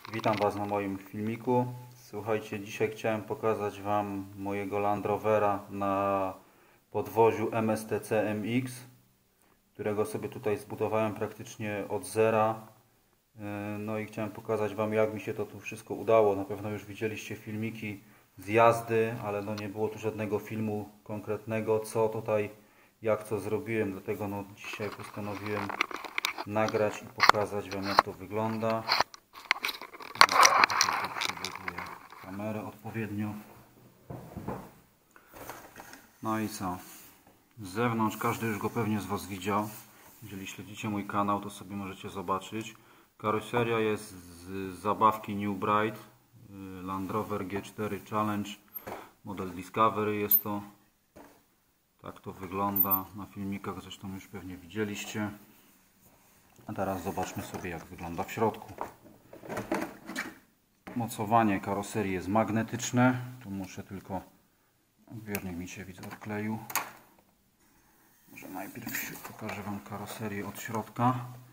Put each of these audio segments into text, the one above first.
Witam Was na moim filmiku. Słuchajcie, dzisiaj chciałem pokazać Wam mojego Land Rovera na podwoziu MSTC MX, którego sobie tutaj zbudowałem praktycznie od zera. No i chciałem pokazać Wam, jak mi się to tu wszystko udało. Na pewno już widzieliście filmiki z jazdy, ale no nie było tu żadnego filmu konkretnego, co tutaj, jak co zrobiłem. Dlatego no dzisiaj postanowiłem nagrać i pokazać Wam, jak to wygląda. Przygotowuję kamerę odpowiednio. No i co? Z zewnątrz każdy już go pewnie z Was widział. Jeżeli śledzicie mój kanał, to sobie możecie zobaczyć. Karoseria jest z zabawki New Bright Land Rover G4 Challenge model Discovery jest to. Tak to wygląda na filmikach, zresztą już pewnie widzieliście. A teraz zobaczmy sobie, jak wygląda w środku. Mocowanie karoserii jest magnetyczne. Tu muszę tylko... Odbiornik mi się, widzę, odkleił. Może najpierw pokażę Wam karoserię od środka.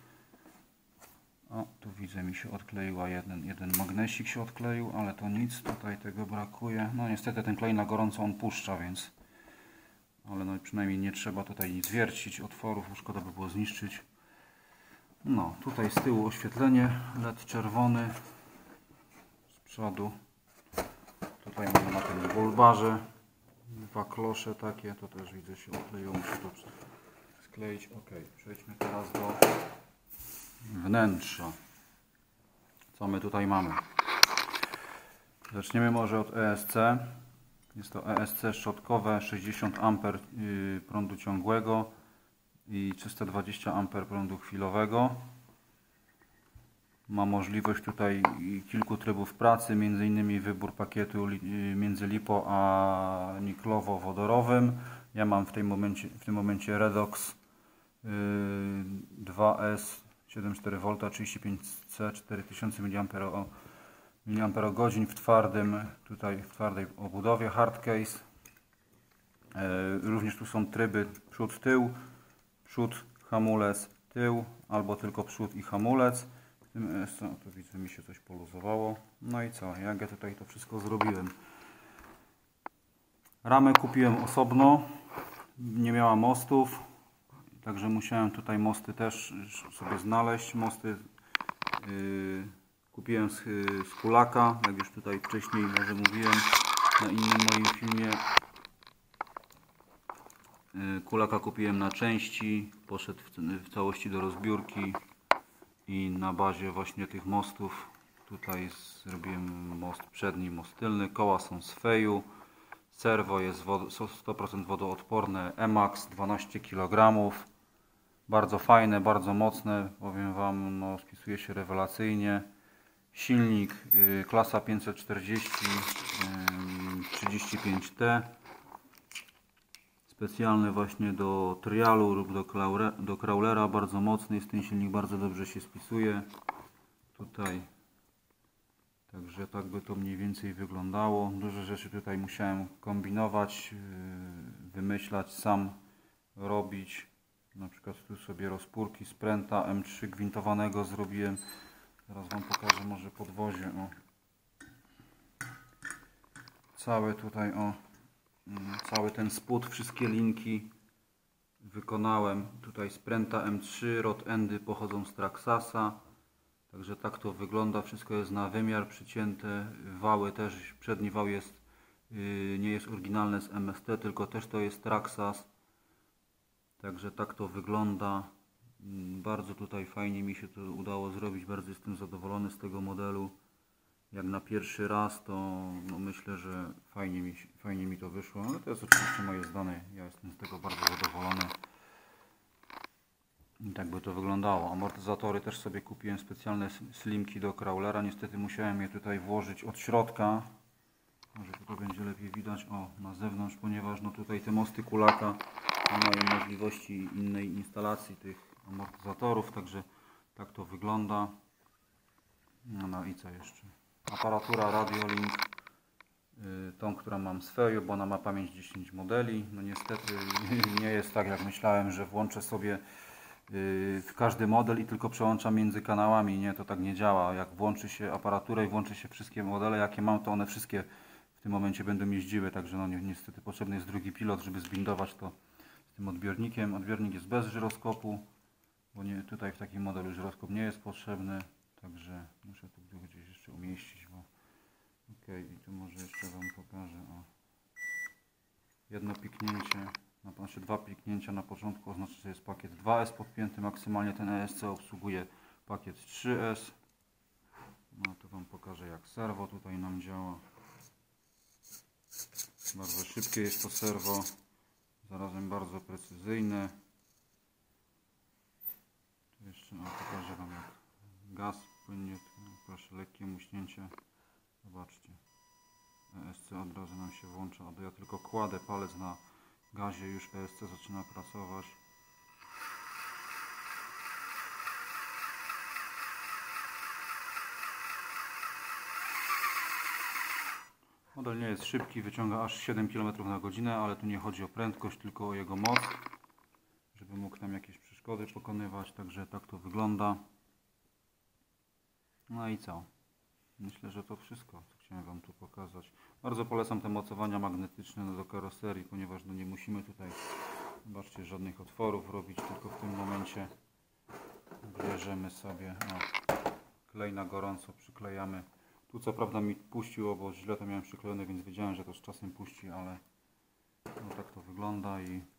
O, tu widzę, mi się odkleiła jeden magnesik się odkleił, ale to nic, tutaj tego brakuje. No niestety ten klej na gorąco on puszcza, więc... Ale no przynajmniej nie trzeba tutaj nic wiercić, otworów, bo szkoda by było zniszczyć. No, tutaj z tyłu oświetlenie LED czerwony. Z przodu. Tutaj mamy na tym bulbarze dwa klosze takie, to też widzę się odkleiło, muszę to skleić. Ok, przejdźmy teraz do wnętrza. Co my tutaj mamy? Zaczniemy może od ESC. Jest to ESC szczotkowe, 60 A prądu ciągłego i 320 A prądu chwilowego. Ma możliwość tutaj kilku trybów pracy, m.in. wybór pakietu między LiPo a niklowo-wodorowym. Ja mam w tym momencie Redox 2S 7,4V 35C 4000 mAh w twardej obudowie hardcase. Również tu są tryby przód-tył, przód, hamulec, tył albo tylko przód i hamulec. W tym tu widzę, mi się coś poluzowało. No i co? Jak ja tutaj to wszystko zrobiłem? Ramę kupiłem osobno, nie miała mostów, także musiałem tutaj mosty też sobie znaleźć. Mosty kupiłem z Kulaka, jak już tutaj wcześniej może mówiłem na innym moim filmie. Kulaka kupiłem na części, poszedł w całości do rozbiórki i na bazie właśnie tych mostów tutaj zrobiłem most przedni, most tylny. Koła są z Feju, serwo jest 100% wodoodporne, Emax 12 kg, bardzo fajne, bardzo mocne, powiem Wam, no, spisuje się rewelacyjnie. Silnik klasa 540 35T, specjalny właśnie do trialu lub do crawlera, bardzo mocny jest ten silnik, bardzo dobrze się spisuje tutaj. Także tak by to mniej więcej wyglądało. Dużo rzeczy tutaj musiałem kombinować, wymyślać, sam robić. Na przykład tu sobie rozpórki z pręta M3 gwintowanego zrobiłem. Teraz Wam pokażę może podwozie. O. Cały tutaj, o, cały ten spód, wszystkie linki wykonałem tutaj z pręta M3. Rod endy pochodzą z Traxasa. Także tak to wygląda. Wszystko jest na wymiar przycięte. Wały też, przedni wał jest, nie jest oryginalny z MST, tylko też to jest Traxas. Także tak to wygląda. Bardzo tutaj fajnie mi się to udało zrobić. Bardzo jestem zadowolony z tego modelu. Jak na pierwszy raz, to no myślę, że fajnie mi to wyszło. Ale to jest oczywiście moje zdanie. Ja jestem z tego bardzo zadowolony. I tak by to wyglądało. Amortyzatory też sobie kupiłem, specjalne slimki do crawlera. Niestety musiałem je tutaj włożyć od środka. Może tutaj będzie lepiej widać, o, na zewnątrz, ponieważ no tutaj te mosty Kulaka nie mają możliwości innej instalacji tych amortyzatorów, także tak to wygląda. No i co jeszcze? Aparatura Radiolink, tą, którą mam z Feju, bo ona ma pamięć 10 modeli. No niestety nie jest tak, jak myślałem, że włączę sobie w każdy model i tylko przełączam między kanałami. Nie, to tak nie działa. Jak włączy się aparaturę i włączy się wszystkie modele, jakie mam, to one wszystkie w tym momencie będą jeździły. Także no niestety potrzebny jest drugi pilot, żeby zbindować to z tym odbiornikiem. Odbiornik jest bez żyroskopu, bo nie, tutaj w takim modelu żyroskop nie jest potrzebny. Także muszę tu gdzieś jeszcze umieścić. Bo... Ok, i tu może jeszcze Wam pokażę. O. Jedno piknięcie, znaczy dwa piknięcia na początku oznacza, że jest pakiet 2S podpięty. Maksymalnie ten ESC obsługuje pakiet 3S. No to Wam pokażę, jak serwo tutaj nam działa. Bardzo szybkie jest to serwo, zarazem bardzo precyzyjne. Tu jeszcze pokażę Wam, jak gaz płynie. Proszę, lekkie muśnięcie. Zobaczcie. ESC od razu nam się włącza. Ja tylko kładę palec na gazie, już ESC zaczyna pracować. Model nie jest szybki, wyciąga aż 7 km na godzinę, ale tu nie chodzi o prędkość, tylko o jego moc, żeby mógł tam jakieś przeszkody pokonywać. Także tak to wygląda. No i co? Myślę, że to wszystko, co chciałem Wam tu pokazać. Bardzo polecam te mocowania magnetyczne do karoserii, ponieważ no nie musimy tutaj, zobaczcie, żadnych otworów robić, tylko w tym momencie bierzemy sobie klej na gorąco, przyklejamy. Tu co prawda mi puściło, bo źle to miałem przyklejone, więc wiedziałem, że to z czasem puści, ale no tak to wygląda.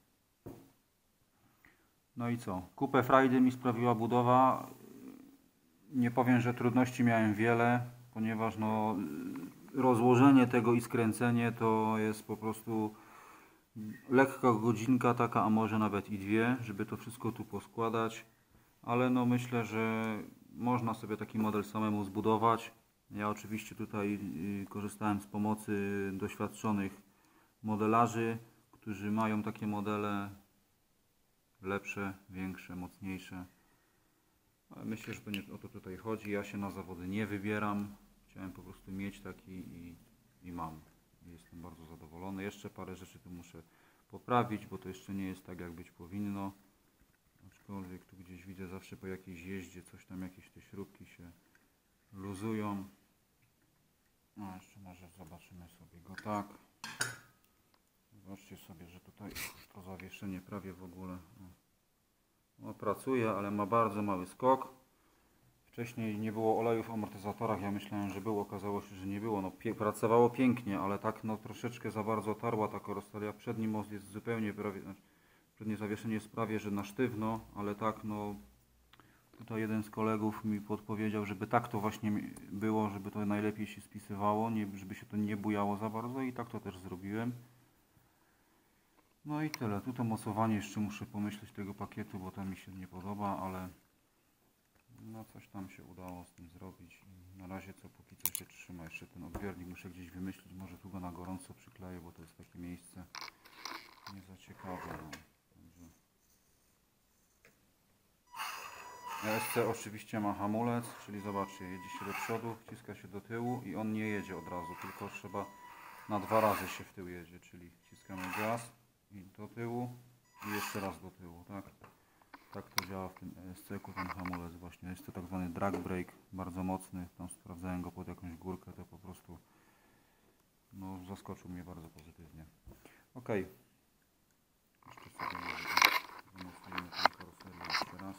No i co? Kupę frajdy mi sprawiła budowa. Nie powiem, że trudności miałem wiele, ponieważ no, rozłożenie tego i skręcenie to jest po prostu lekka godzinka taka, a może nawet i dwie, żeby to wszystko tu poskładać. Ale no myślę, że można sobie taki model samemu zbudować. Ja oczywiście tutaj korzystałem z pomocy doświadczonych modelarzy, którzy mają takie modele lepsze, większe, mocniejsze. Ale myślę, że to nie o to tutaj chodzi. Ja się na zawody nie wybieram. Chciałem po prostu mieć taki i mam. Jestem bardzo zadowolony. Jeszcze parę rzeczy tu muszę poprawić, bo to jeszcze nie jest tak, jak być powinno. Aczkolwiek tu gdzieś widzę zawsze po jakiejś jeździe coś tam, jakieś te śrubki się luzują. No jeszcze może zobaczymy sobie go tak. Zobaczcie sobie, że tutaj to zawieszenie prawie w ogóle pracuje, ale ma bardzo mały skok. Wcześniej nie było oleju w amortyzatorach, ja myślałem, że było, okazało się, że nie było. No, pracowało pięknie, ale tak no troszeczkę za bardzo tarła ta karoseria. Przedni most jest zupełnie prawie, znaczy, przednie zawieszenie jest prawie, że na sztywno, ale tak no tutaj jeden z kolegów mi podpowiedział, żeby tak to właśnie było, żeby to najlepiej się spisywało, żeby się to nie bujało za bardzo i tak to też zrobiłem. No i tyle. Tu to mocowanie jeszcze muszę pomyśleć tego pakietu, bo to mi się nie podoba, ale no coś tam się udało z tym zrobić. I na razie co póki co się trzyma. Jeszcze ten odbiornik muszę gdzieś wymyślić, może tu go na gorąco przykleję, bo to jest takie miejsce nie za ciekawe. No. ESC oczywiście ma hamulec, czyli zobaczcie, jedzie się do przodu, wciska się do tyłu i on nie jedzie od razu, tylko trzeba na 2 razy się w tył jedzie, czyli wciskamy gaz i do tyłu i jeszcze raz do tyłu, tak? Tak to działa w tym ESC-ku, ten hamulec właśnie. Jest to tak zwany drag brake, bardzo mocny, tam sprawdzałem go pod jakąś górkę, to po prostu no, zaskoczył mnie bardzo pozytywnie. Ok, jeszcze sobie wymocujemy tę karoserię jeszcze raz.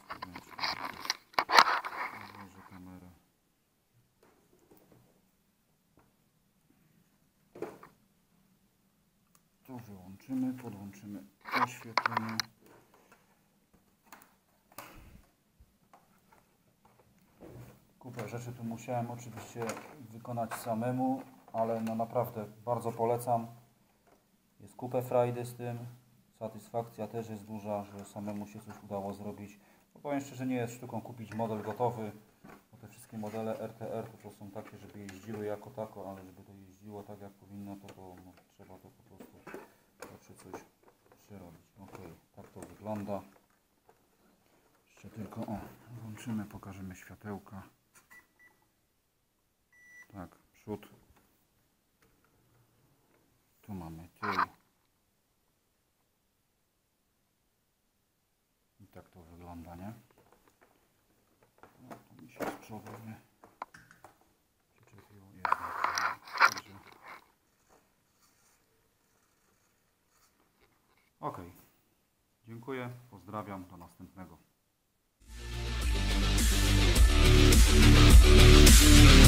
Odłożę kamerę. To wyłączymy, podłączymy oświetlenie. Kupę rzeczy tu musiałem oczywiście wykonać samemu, ale no naprawdę bardzo polecam. Jest kupę frajdy z tym. Satysfakcja też jest duża, że samemu się coś udało zrobić. Bo powiem szczerze, nie jest sztuką kupić model gotowy, bo te wszystkie modele RTR to są takie, żeby jeździły jako tako, ale żeby to jeździło tak jak powinno, to no, trzeba to po prostu coś przerobić. Ok, tak to wygląda. Jeszcze tylko włączymy, pokażemy światełka. Tak, przód. Tu mamy tył. I tak to wygląda, nie? zapasowe mnie przyczepiło. Jest dobrze. Ok. Dziękuję, pozdrawiam, do następnego.